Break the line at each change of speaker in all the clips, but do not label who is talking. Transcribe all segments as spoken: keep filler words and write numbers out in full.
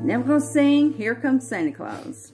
Now we're going to sing Here Comes Santa Claus.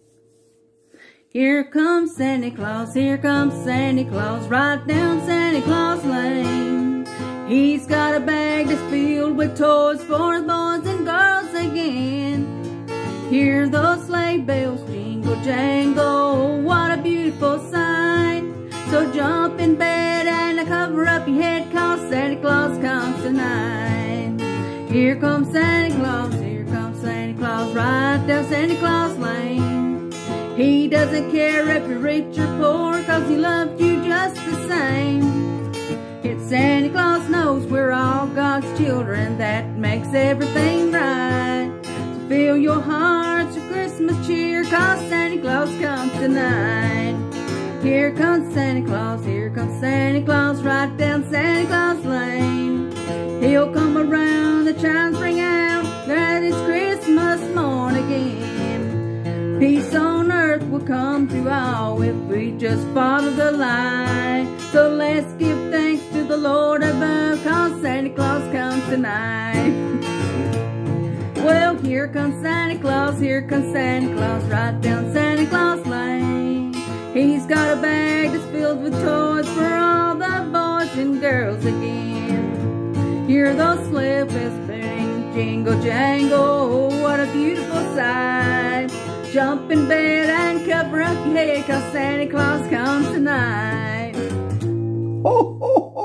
Here comes Santa Claus, here comes Santa Claus, right down Santa Claus Lane. He's got a bag that's filled with toys for the boys and girls again. Hear those sleigh bells jingle jangle, what a beautiful sight. So jump in bed and cover up your head, 'cause Santa Claus comes tonight. Here comes Santa Claus, here comes Santa Claus, right down Santa Claus Lane. He doesn't care if you're rich or poor, 'cause he loves you just the same. Yet Santa Claus knows we're all God's children, that makes everything right. So fill your hearts with Christmas cheer, 'cause Santa Claus comes tonight. Here comes Santa Claus, here comes Santa Claus, right down Santa Claus Lane. He'll come around, the chimes ring out, that is Christmas morn again. Peace on earth will come to all if we just follow the light. So let's give thanks to the Lord above, 'cause Santa Claus comes tonight. Well, here comes Santa Claus, here comes Santa Claus, right down Santa Claus Lane. He's got a bag that's filled with toys for all the boys and girls again. Hear those sleigh bells bang, jingle jangle, oh, what a beautiful sight. Jump in bed and cover up your head, 'cause Santa Claus comes tonight.
Ho, ho,